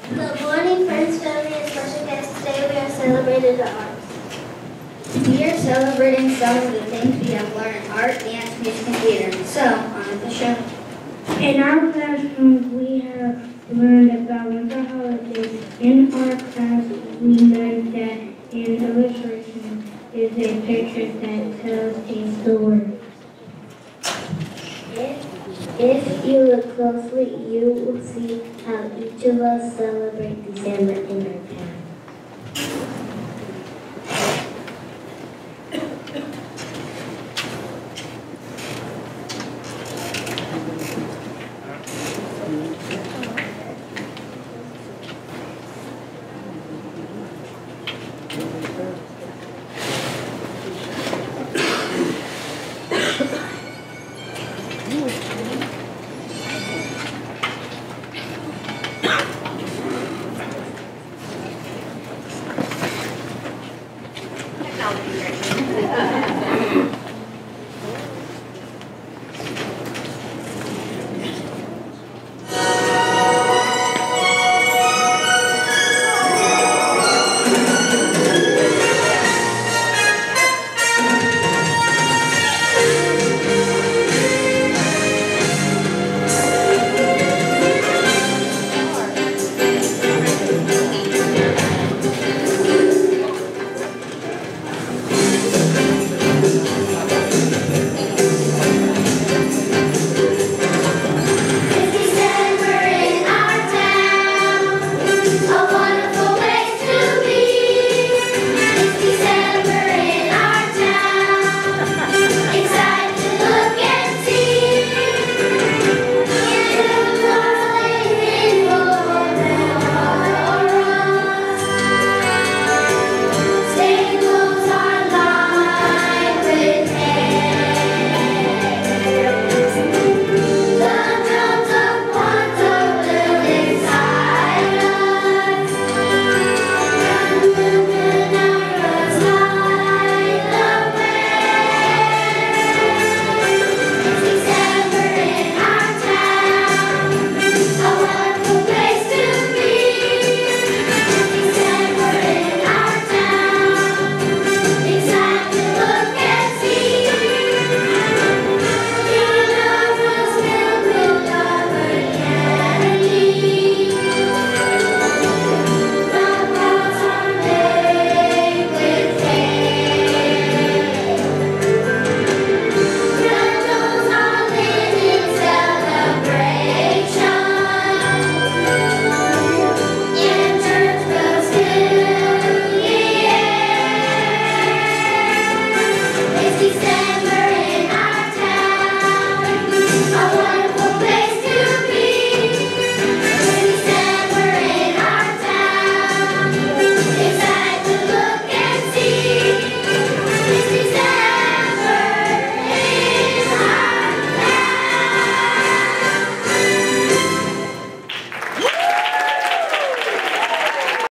Good morning, friends, family, and special guests. Today we are celebrating the arts. We are celebrating some of the things we have learned in art, dance, music, and theater. So, on with the show. In our classroom, we have learned about winter holidays. In our class, we learned that an illustration is a picture that tells a story. If you look closely, you will see how each of us celebrate December in our town.